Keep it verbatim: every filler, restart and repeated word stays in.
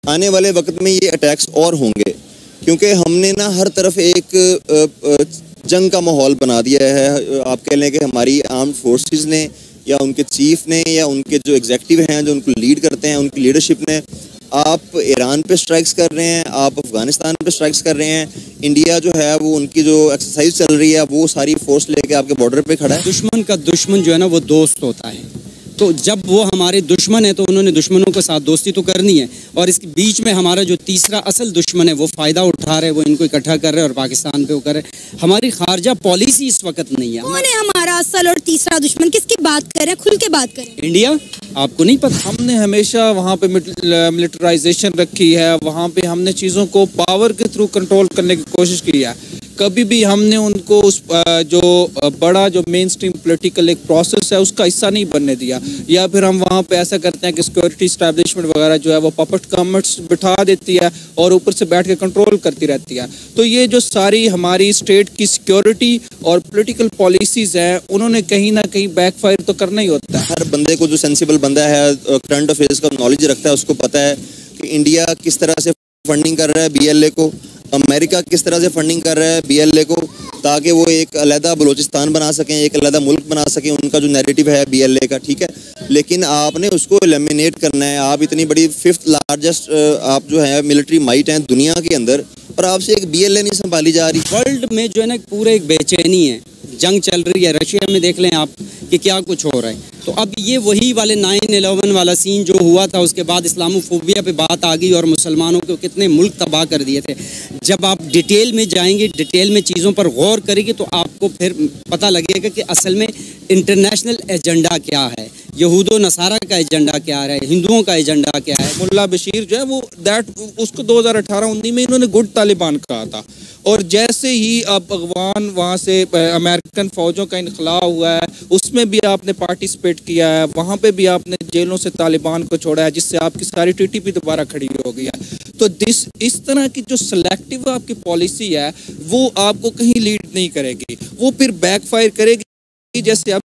आने वाले वक्त में ये अटैक्स और होंगे, क्योंकि हमने ना हर तरफ एक जंग का माहौल बना दिया है। आप कह लें कि हमारी आर्म्ड फोर्सेस ने या उनके चीफ ने या उनके जो एग्जीक्यूटिव हैं जो उनको लीड करते हैं, उनकी लीडरशिप ने, आप ईरान पे स्ट्राइक्स कर रहे हैं, आप अफगानिस्तान पे स्ट्राइक्स कर रहे हैं। इंडिया जो है वो उनकी जो एक्सरसाइज चल रही है वो सारी फोर्स लेके आपके बॉर्डर पे खड़ा है। दुश्मन का दुश्मन जो है ना वो दोस्त होता है, तो जब वो हमारे दुश्मन है तो उन्होंने दुश्मनों के साथ दोस्ती तो करनी है। और इसके बीच में हमारा जो तीसरा असल दुश्मन है वो फ़ायदा उठा रहे, वो इनको इकट्ठा कर रहे हैं और पाकिस्तान पे वो कर रहे हैं। हमारी खारजा पॉलिसी इस वक्त नहीं है। कौन है हमारा असल और तीसरा दुश्मन, किसकी बात करें, खुल के बात करें? इंडिया। आपको नहीं पता? हमने हमेशा वहाँ पे मिलिटराइजेशन रखी है, वहाँ पे हमने चीज़ों को पावर के थ्रू कंट्रोल करने की कोशिश की है। कभी भी हमने उनको उस जो बड़ा जो मेन स्ट्रीम पोलिटिकल एक प्रोसेस है उसका हिस्सा नहीं बनने दिया। या फिर हम वहाँ पे ऐसा करते हैं कि सिक्योरिटी इस्टेब्लिशमेंट वगैरह जो है वो पपट गवर्नमेंट्स बिठा देती है और ऊपर से बैठ के कंट्रोल करती रहती है। तो ये जो सारी हमारी स्टेट की सिक्योरिटी और पोलिटिकल पॉलिसीज़ हैं उन्होंने कहीं ना कहीं बैकफायर तो करना ही होता है। हर बंदे को जो सेंसिबल बंदा है, करंट अफेयर्स का नॉलेज रखता है, उसको पता है कि इंडिया किस तरह से फंडिंग कर रहा है बी एल ए को, अमेरिका किस तरह से फंडिंग कर रहा है बी एल ए को, ताकि वो एक अलहदा बलूचिस्तान बना सकें, एक अलहदा मुल्क बना सकें। उनका जो नैरेटिव है बी एल ए का, ठीक है, लेकिन आपने उसको एलिमिनेट करना है। आप इतनी बड़ी फिफ्थ लार्जेस्ट आप जो है मिलिट्री माइट हैं दुनिया के अंदर, और आपसे एक बी एल ए नहीं संभाली जा रही। वर्ल्ड में जो है ना पूरे एक बेचैनी है, जंग चल रही है। रशिया में देख लें आप कि क्या कुछ हो रहा है। तो अब ये वही वाले नाइन इलेवन वाला सीन जो हुआ था, उसके बाद इस्लामोफोबिया पे बात आ गई और मुसलमानों को कितने मुल्क तबाह कर दिए थे। जब आप डिटेल में जाएंगे, डिटेल में चीज़ों पर गौर करेंगे तो आपको फिर पता लगेगा कि असल में इंटरनेशनल एजेंडा क्या है, यहूदो नसारा का एजेंडा क्या है, हिंदुओं का एजेंडा क्या है। मुल्ला बशीर जो है वो दैट उसको दो हज़ार अठारह उन्नीस में इन्होंने गुड तालिबान कहा था, और जैसे ही अब अफगान वहाँ से अमेरिकन फ़ौजों का इनखला हुआ है उसमें भी आपने पार्टिसिपेट किया है, वहाँ पे भी आपने जेलों से तालिबान को छोड़ा है, जिससे आपकी सारी टी टी पी दोबारा खड़ी हो गई है। तो दिस इस तरह की जो सेलेक्टिव आपकी पॉलिसी है वो आपको कहीं लीड नहीं करेगी, वो फिर बैकफायर करेगी। जैसे अब